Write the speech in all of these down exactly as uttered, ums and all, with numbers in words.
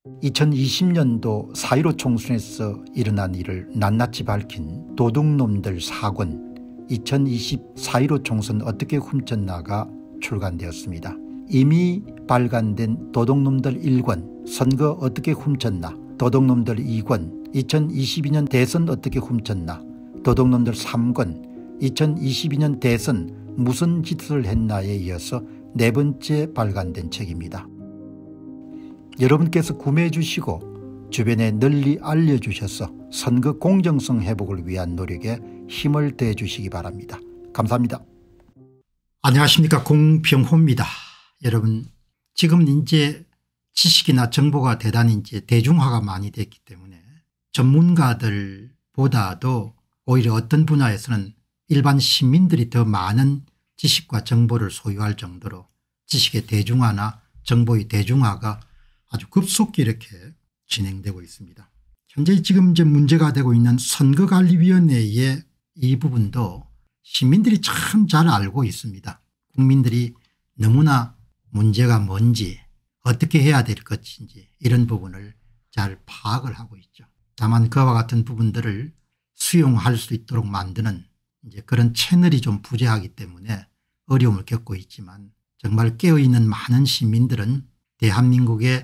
이천이십 년도 사 일오 총선에서 일어난 일을 낱낱이 밝힌 도둑놈들 사 권 이천이십 사 일오 총선 어떻게 훔쳤나가 출간되었습니다. 이미 발간된 도둑놈들 일 권 선거 어떻게 훔쳤나, 도둑놈들 이 권 이천이십이 년 대선 어떻게 훔쳤나, 도둑놈들 삼 권 이천이십이 년 대선 무슨 짓을 했나에 이어서 네 번째 발간된 책입니다. 여러분께서 구매해 주시고 주변에 널리 알려주셔서 선거 공정성 회복을 위한 노력에 힘을 더해 주시기 바랍니다. 감사합니다. 안녕하십니까, 공병호입니다. 여러분, 지금 이제 지식이나 정보가 대단히 이제 대중화가 많이 됐기 때문에 전문가들보다도 오히려 어떤 분야에서는 일반 시민들이 더 많은 지식과 정보를 소유할 정도로 지식의 대중화나 정보의 대중화가 아주 급속히 이렇게 진행되고 있습니다. 현재 지금 이제 문제가 되고 있는 선거관리위원회의 이 부분도 시민들이 참 잘 알고 있습니다. 국민들이 너무나 문제가 뭔지 어떻게 해야 될 것인지 이런 부분을 잘 파악을 하고 있죠. 다만 그와 같은 부분들을 수용할 수 있도록 만드는 이제 그런 채널이 좀 부재하기 때문에 어려움을 겪고 있지만, 정말 깨어있는 많은 시민들은 대한민국의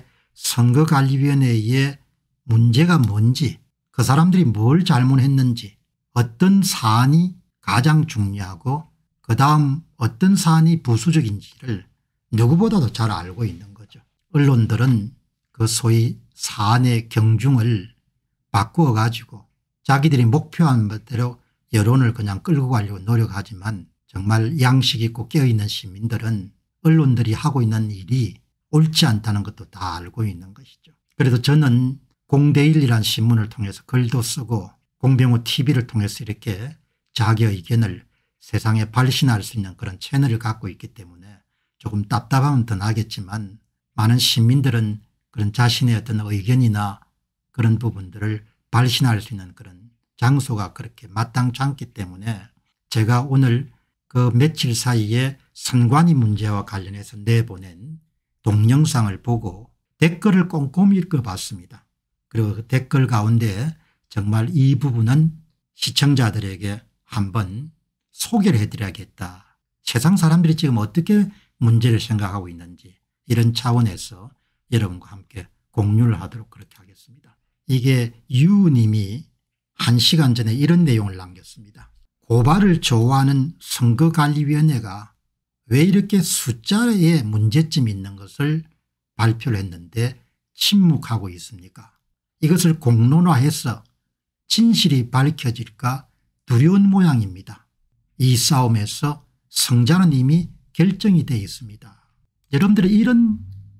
선거관리위원회의 문제가 뭔지, 그 사람들이 뭘 잘못했는지, 어떤 사안이 가장 중요하고 그다음 어떤 사안이 부수적인지를 누구보다도 잘 알고 있는 거죠. 언론들은 그 소위 사안의 경중을 바꾸어 가지고 자기들이 목표한 대로 여론을 그냥 끌고 가려고 노력하지만, 정말 양식 있고 깨어있는 시민들은 언론들이 하고 있는 일이 옳지 않다는 것도 다 알고 있는 것이죠. 그래도 저는 공대일이라는 신문을 통해서 글도 쓰고 공병호 티비를 통해서 이렇게 자기 의견을 세상에 발신할 수 있는 그런 채널을 갖고 있기 때문에 조금 답답하면 더 나겠지만, 많은 시민들은 그런 자신의 어떤 의견이나 그런 부분들을 발신할 수 있는 그런 장소가 그렇게 마땅치 않기 때문에 제가 오늘 그 며칠 사이에 선관위 문제와 관련해서 내보낸 동영상을 보고 댓글을 꼼꼼히 읽어봤습니다. 그리고 그 댓글 가운데 정말 이 부분은 시청자들에게 한번 소개를 해드려야겠다. 세상 사람들이 지금 어떻게 문제를 생각하고 있는지 이런 차원에서 여러분과 함께 공유를 하도록 그렇게 하겠습니다. 이게 유님이 한 시간 전에 이런 내용을 남겼습니다. 고발을 좋아하는 선거관리위원회가 왜 이렇게 숫자에 문제점이 있는 것을 발표를 했는데 침묵하고 있습니까? 이것을 공론화해서 진실이 밝혀질까 두려운 모양입니다. 이 싸움에서 승자는 이미 결정이 되어 있습니다. 여러분들이 이런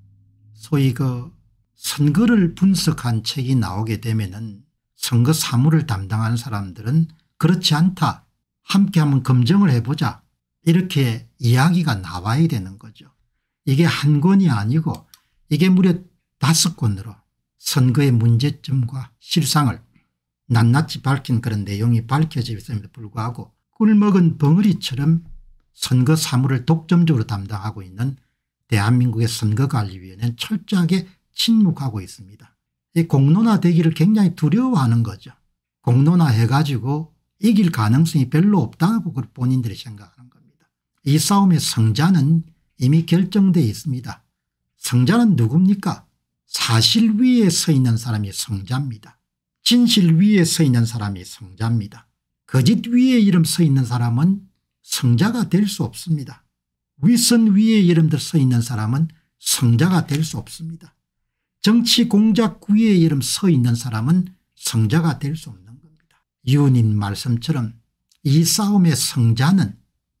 소위 그 선거를 분석한 책이 나오게 되면은 선거 사무를 담당하는 사람들은 그렇지 않다, 함께 한번 검증을 해보자, 이렇게 이야기가 나와야 되는 거죠. 이게 한 권이 아니고 이게 무려 다섯 권으로 선거의 문제점과 실상을 낱낱이 밝힌 그런 내용이 밝혀져 있음에도 불구하고 꿀먹은 벙어리처럼 선거 사무를 독점적으로 담당하고 있는 대한민국의 선거관리위원회는 철저하게 침묵하고 있습니다. 이 공론화되기를 굉장히 두려워하는 거죠. 공론화해 가지고 이길 가능성이 별로 없다고 본인들이 생각하는 겁니다. 이 싸움의 승자는 이미 결정되어 있습니다. 승자는 누굽니까? 사실 위에 서 있는 사람이 승자입니다. 진실 위에 서 있는 사람이 승자입니다. 거짓 위에 이름 서 있는 사람은 승자가 될 수 없습니다. 위선 위에 이름들 서 있는 사람은 승자가 될 수 없습니다. 정치 공작 위에 이름 서 있는 사람은 승자가 될 수 없는 겁니다. 유님 말씀처럼 이 싸움의 승자는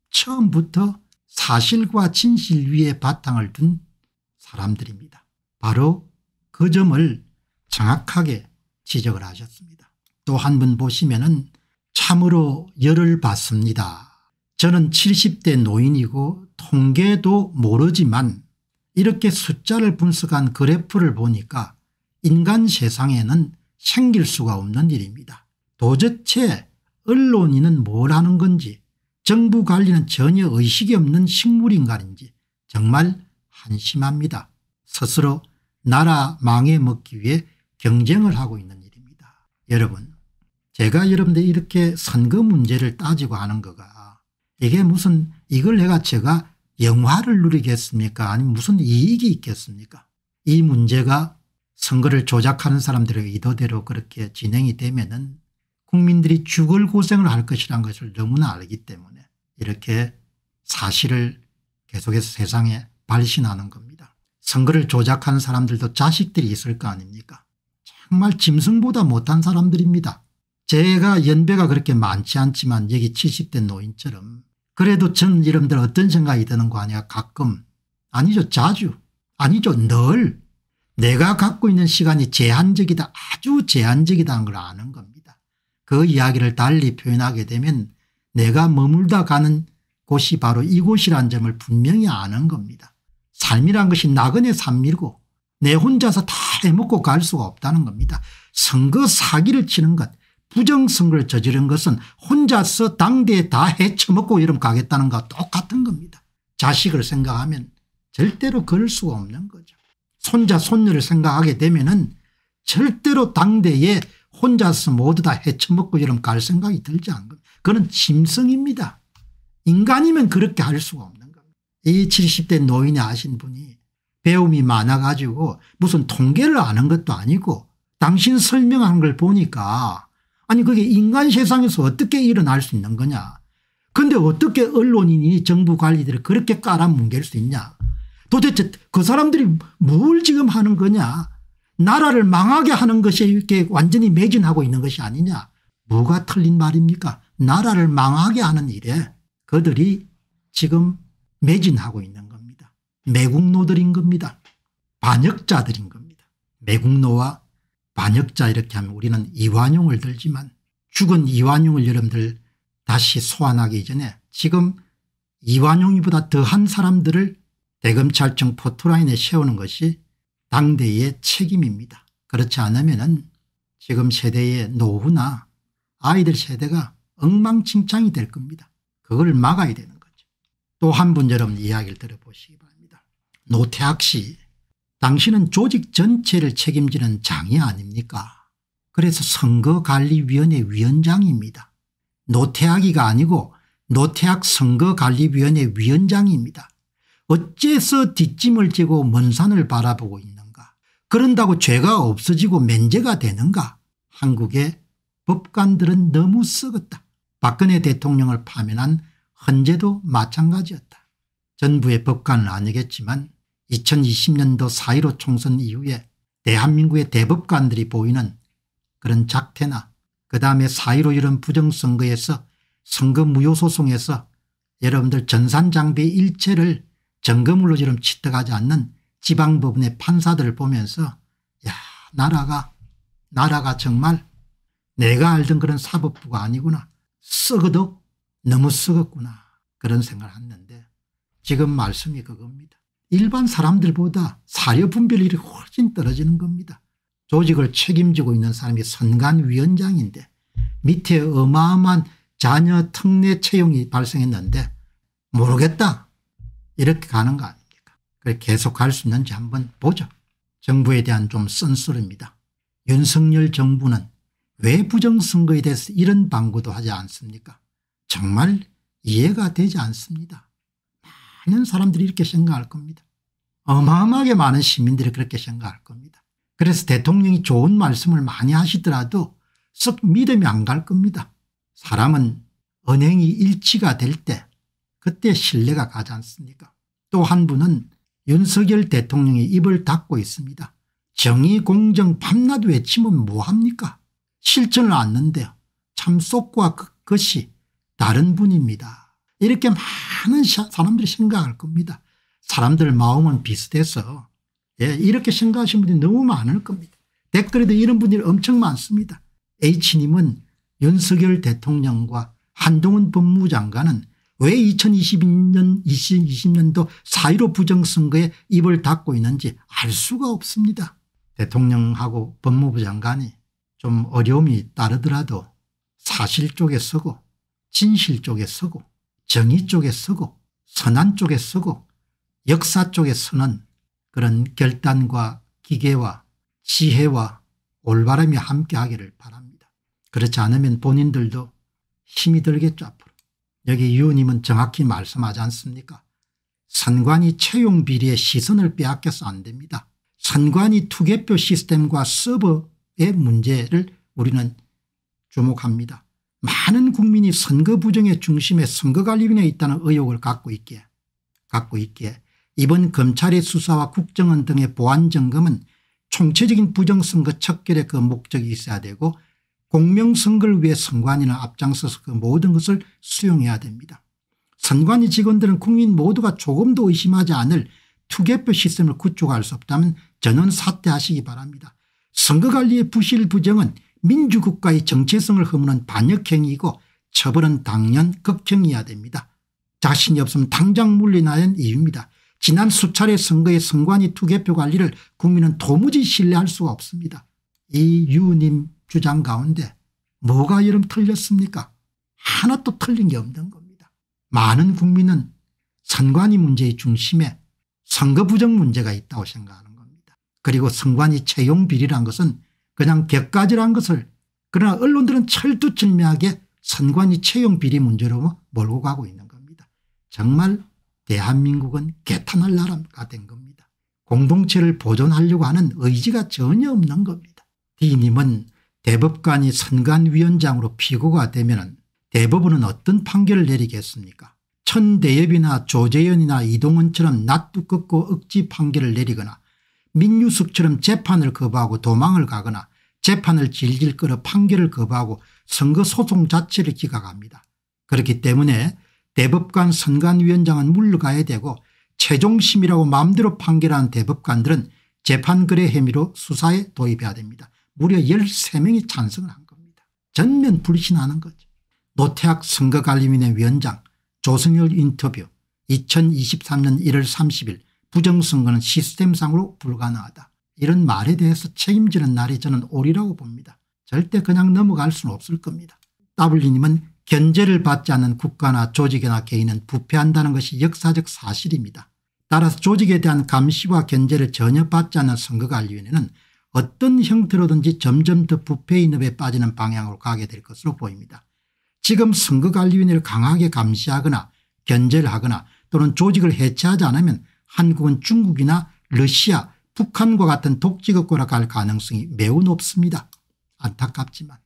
처음부터 사실과 진실 위에 바탕을 둔 사람들입니다. 바로 그 점을 정확하게 지적을 하셨습니다. 또 한 번 보시면은 참으로 열을 받습니다. 저는 칠십 대 노인이고 통계도 모르지만 이렇게 숫자를 분석한 그래프를 보니까 인간 세상에는 생길 수가 없는 일입니다. 도대체 언론인은 뭘 하는 건지, 정부 관리는 전혀 의식이 없는 식물인간인지 정말 한심합니다. 스스로 나라 망해 먹기 위해 경쟁을 하고 있는 일입니다. 여러분, 제가 여러분들 이렇게 선거 문제를 따지고 하는 거가 이게 무슨 이걸 내가 제가 영화를 누리겠습니까? 아니면 무슨 이익이 있겠습니까? 이 문제가 선거를 조작하는 사람들의 의도대로 그렇게 진행이 되면은 국민들이 죽을 고생을 할 것이라는 것을 너무나 알기 때문에 이렇게 사실을 계속해서 세상에 발신하는 겁니다. 선거를 조작하는 사람들도 자식들이 있을 거 아닙니까? 정말 짐승보다 못한 사람들입니다. 제가 연배가 그렇게 많지 않지만 여기 칠십 대 노인처럼 그래도 전 여러분들 어떤 생각이 드는 거 아니야? 가끔 아니죠, 자주 아니죠, 늘 내가 갖고 있는 시간이 제한적이다, 아주 제한적이다는 걸 아는 겁니다. 그 이야기를 달리 표현하게 되면 내가 머물다 가는 곳이 바로 이곳이라는 점을 분명히 아는 겁니다. 삶이란 것이 나그네 산밀고 내 혼자서 다 해먹고 갈 수가 없다는 겁니다. 선거 사기를 치는 것, 부정선거를 저지른 것은 혼자서 당대에 다 해쳐먹고 이러면 가겠다는 것과 똑같은 겁니다. 자식을 생각하면 절대로 그럴 수가 없는 거죠. 손자 손녀를 생각하게 되면은 절대로 당대에 혼자서 모두 다 해쳐먹고 이러면 갈 생각이 들지 않은 겁니다. 그건 짐승입니다. 인간이면 그렇게 할 수가 없는 겁니다. 이 칠십 대 노인이 아신 분이 배움이 많아 가지고 무슨 통계를 아는 것도 아니고 당신 설명하는 걸 보니까 아니 그게 인간 세상에서 어떻게 일어날 수 있는 거냐. 그런데 어떻게 언론인이 정부 관리들을 그렇게 깔아뭉갤 수 있냐. 도대체 그 사람들이 뭘 지금 하는 거냐. 나라를 망하게 하는 것이 이렇게 완전히 매진하고 있는 것이 아니냐. 뭐가 틀린 말입니까? 나라를 망하게 하는 일에 그들이 지금 매진하고 있는 겁니다. 매국노들인 겁니다. 반역자들인 겁니다. 매국노와 반역자 이렇게 하면 우리는 이완용을 들지만 죽은 이완용을 여러분들 다시 소환하기 전에 지금 이완용이보다 더한 사람들을 대검찰청 포토라인에 세우는 것이 당대의 책임입니다. 그렇지 않으면 지금 세대의 노후나 아이들 세대가 엉망진창이 될 겁니다. 그걸 막아야 되는 거죠. 또 한 분 여러분 이야기를 들어보시기 바랍니다. 노태학 씨, 당신은 조직 전체를 책임지는 장이 아닙니까? 그래서 선거관리위원회 위원장입니다. 노태학이가 아니고 노태학 선거관리위원회 위원장입니다. 어째서 뒷짐을 지고 먼 산을 바라보고 있는가. 그런다고 죄가 없어지고 면제가 되는가. 한국의 법관들은 너무 썩었다. 박근혜 대통령을 파면한 헌재도 마찬가지였다. 전부의 법관은 아니겠지만 이천이십 년도 사 일오 총선 이후에 대한민국의 대법관들이 보이는 그런 작태나 그다음에 사 일오 이런 부정선거에서 선거 무효소송에서 여러분들 전산장비 일체를 점검으로 지금 취득하지 않는 지방법원의 판사들을 보면서 야 나라가 나라가 정말 내가 알던 그런 사법부가 아니구나. 썩어도 너무 썩었구나. 그런 생각을 했는데 지금 말씀이 그겁니다. 일반 사람들보다 사려 분별률이 훨씬 떨어지는 겁니다. 조직을 책임지고 있는 사람이 선관위원장인데 밑에 어마어마한 자녀 특례 채용이 발생했는데 모르겠다. 이렇게 가는 거 아닙니까? 그래 계속 갈 수 있는지 한번 보죠. 정부에 대한 좀 쓴소리입니다. 윤석열 정부는 왜 부정선거에 대해서 이런 방구도 하지 않습니까? 정말 이해가 되지 않습니다. 많은 사람들이 이렇게 생각할 겁니다. 어마어마하게 많은 시민들이 그렇게 생각할 겁니다. 그래서 대통령이 좋은 말씀을 많이 하시더라도 썩 믿음이 안 갈 겁니다. 사람은 언행이 일치가 될 때 그때 신뢰가 가지 않습니까? 또 한 분은 윤석열 대통령이 입을 닫고 있습니다. 정의 공정 밤낮 외치면 뭐합니까? 실천을 않는데요. 참 속과 것이 다른 분입니다. 이렇게 많은 사람들이 생각할 겁니다. 사람들 마음은 비슷해서 예, 이렇게 생각하시는 분들이 너무 많을 겁니다. 댓글에도 이런 분들이 엄청 많습니다. H님은 윤석열 대통령과 한동훈 법무부 장관은 왜 이천이십 년 이십 년도 사 일오 부정선거에 입을 닫고 있는지 알 수가 없습니다. 대통령하고 법무부 장관이 좀 어려움이 따르더라도 사실 쪽에 서고 진실 쪽에 서고 정의 쪽에 서고 선한 쪽에 서고 역사 쪽에 서는 그런 결단과 기계와 지혜와 올바름이 함께하기를 바랍니다. 그렇지 않으면 본인들도 힘이 들겠죠. 앞으로. 여기 유 의원님은 정확히 말씀하지 않습니까? 선관위 채용 비리의 시선을 빼앗겨서 안 됩니다. 선관위 투개표 시스템과 서버의 문제를 우리는 주목합니다. 많은 국민이 선거 부정의 중심에 선거관리위원회에 있다는 의혹을 갖고 있기에 갖고 있기에 이번 검찰의 수사와 국정원 등의 보안 점검은 총체적인 부정선거 척결의 그 목적이 있어야 되고 공명선거를 위해 선관위는 앞장서서 그 모든 것을 수용해야 됩니다. 선관위 직원들은 국민 모두가 조금도 의심하지 않을 투개표 시스템을 구축할 수 없다면 전원 사퇴하시기 바랍니다. 선거관리의 부실 부정은 민주국가의 정체성을 허무는 반역행위이고 처벌은 당연 극형이어야 됩니다. 자신이 없으면 당장 물러나야 하는 이유입니다. 지난 수차례 선거의 선관위 투개표 관리를 국민은 도무지 신뢰할 수가 없습니다. 이 유님 주장 가운데 뭐가 여름 틀렸습니까? 하나도 틀린 게 없는 겁니다. 많은 국민은 선관위 문제의 중심에 선거 부정 문제가 있다고 생각하는 겁니다. 그리고 선관위 채용 비리란 것은 그냥 격가지란 것을 그러나 언론들은 철두철미하게 선관위 채용 비리 문제로 몰고 가고 있는 겁니다. 정말 대한민국은 개탄할 나라가 된 겁니다. 공동체를 보존하려고 하는 의지가 전혀 없는 겁니다. D님은 대법관이 선관위원장으로 피고가 되면 대법원은 어떤 판결을 내리겠습니까? 천대엽이나 조재현이나 이동원처럼 낯도 꺾고 억지 판결을 내리거나 민유숙처럼 재판을 거부하고 도망을 가거나 재판을 질질 끌어 판결을 거부하고 선거소송 자체를 기각합니다. 그렇기 때문에 대법관 선관위원장은 물러가야 되고 최종심이라고 마음대로 판결한 대법관들은 재판거래 혐의로 수사에 도입해야 됩니다. 무려 열세 명이 찬성을 한 겁니다. 전면 불신하는 거죠. 노태학 선거관리위원회 위원장 조성열 인터뷰 이천이십삼 년 일월 삼십일 부정선거는 시스템상으로 불가능하다. 이런 말에 대해서 책임지는 날이 저는 오리라고 봅니다. 절대 그냥 넘어갈 수는 없을 겁니다. W님은 견제를 받지 않는 국가나 조직이나 개인은 부패한다는 것이 역사적 사실입니다. 따라서 조직에 대한 감시와 견제를 전혀 받지 않는 선거관리위원회는 어떤 형태로든지 점점 더 부패의 늪에 빠지는 방향으로 가게 될 것으로 보입니다. 지금 선거관리위원회를 강하게 감시하거나 견제를 하거나 또는 조직을 해체하지 않으면 한국은 중국이나 러시아 북한과 같은 독재국가로 갈 가능성이 매우 높습니다. 안타깝지만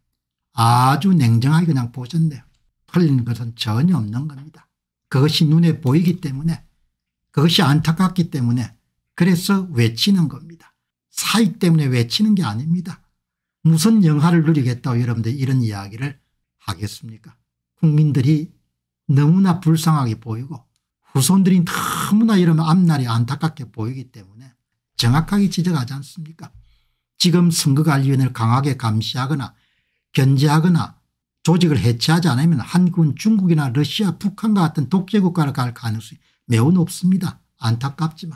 아주 냉정하게 그냥 보셨네요. 틀린 것은 전혀 없는 겁니다. 그것이 눈에 보이기 때문에 그것이 안타깝기 때문에 그래서 외치는 겁니다. 사익 때문에 외치는 게 아닙니다. 무슨 영화를 누리겠다고 여러분들 이런 이야기를 하겠습니까? 국민들이 너무나 불쌍하게 보이고 후손들이 너무나 이런 앞날이 안타깝게 보이기 때문에 정확하게 지적하지 않습니까? 지금 선거관리위원회를 강하게 감시하거나 견제하거나 조직을 해체하지 않으면 한국은 중국이나 러시아 북한과 같은 독재국가로 갈 가능성이 매우 높습니다. 안타깝지만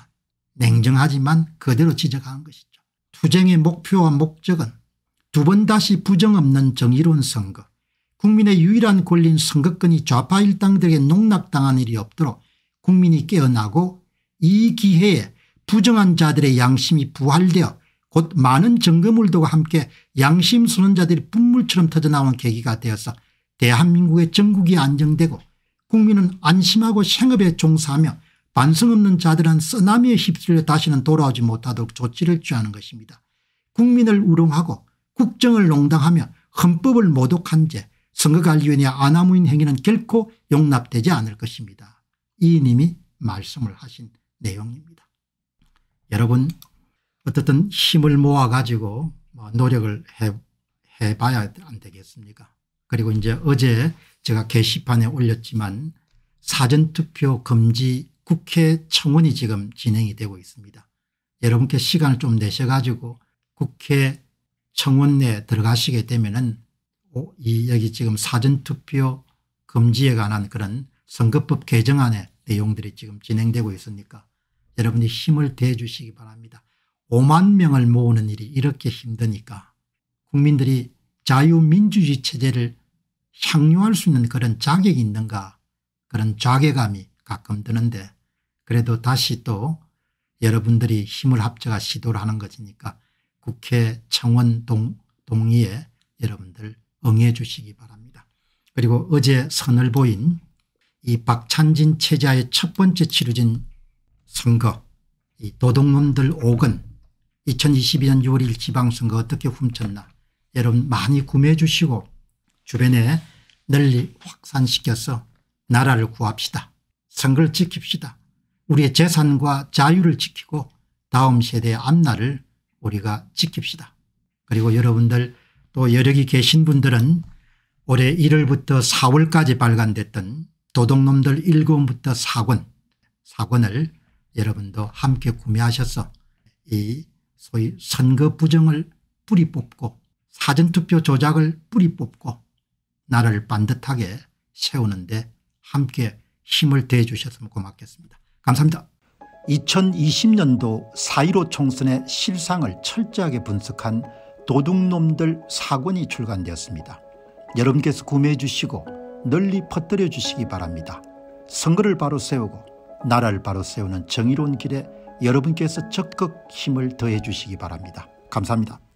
냉정하지만 그대로 지적한 것이죠. 투쟁의 목표와 목적은 두 번 다시 부정 없는 정의로운 선거, 국민의 유일한 권리인 선거권이 좌파 일당들에게 농락당한 일이 없도록 국민이 깨어나고 이 기회에 부정한 자들의 양심이 부활되어 곧 많은 점검을도와 함께 양심 선언자들이 분물처럼 터져나온 계기가 되어서 대한민국의 전국이 안정되고 국민은 안심하고 생업에 종사하며 반성 없는 자들은 쓰나미에 휩쓸려 다시는 돌아오지 못하도록 조치를 취하는 것입니다. 국민을 우롱하고 국정을 농당하며 헌법을 모독한 죄 선거관리위원회 아나무인 행위는 결코 용납되지 않을 것입니다. 이님이 말씀을 하신 내용입니다. 여러분 어떻든 힘을 모아 가지고 노력을 해, 해봐야 안 되겠습니까? 그리고 이제 어제 제가 게시판에 올렸지만 사전투표 금지 국회 청원이 지금 진행이 되고 있습니다. 여러분께 시간을 좀 내셔 가지고 국회 청원에 들어가시게 되면은 이 여기 지금 사전투표 금지에 관한 그런 선거법 개정안의 내용들이 지금 진행되고 있으니까 여러분이 힘을 대해 주시기 바랍니다. 오만 명을 모으는 일이 이렇게 힘드니까 국민들이 자유민주주의 체제를 향유할 수 있는 그런 자격이 있는가 그런 자괴감이 가끔 드는데 그래도 다시 또 여러분들이 힘을 합쳐가 시도를 하는 것이니까 국회 청원 동, 동의에 여러분들 응해 주시기 바랍니다. 그리고 어제 선을 보인 이 박찬진 체자의 첫 번째 치러진 선거, 이 도둑놈들 오 건 이천이십이 년 유월 일 일 지방선거 어떻게 훔쳤나 여러분 많이 구매해 주시고 주변에 널리 확산시켜서 나라를 구합시다. 선거를 지킵시다. 우리의 재산과 자유를 지키고 다음 세대의 앞날을 우리가 지킵시다. 그리고 여러분들 또 여력이 계신 분들은 올해 일월부터 사월까지 발간됐던 도둑놈들 일 권부터 사 권, 사 권을 여러분도 함께 구매하셔서 이 소위 선거 부정을 뿌리 뽑고 사전투표 조작을 뿌리 뽑고 나라를 반듯하게 세우는 데 함께 힘을 대해 주셨으면 고맙겠습니다. 감사합니다. 이천이십 년도 사 일오 총선의 실상을 철저하게 분석한 도둑놈들 사 권이 출간되었습니다. 여러분께서 구매해 주시고 널리 퍼뜨려 주시기 바랍니다. 선거를 바로 세우고 나라를 바로 세우는 정의로운 길에 여러분께서 적극 힘을 더해 주시기 바랍니다. 감사합니다.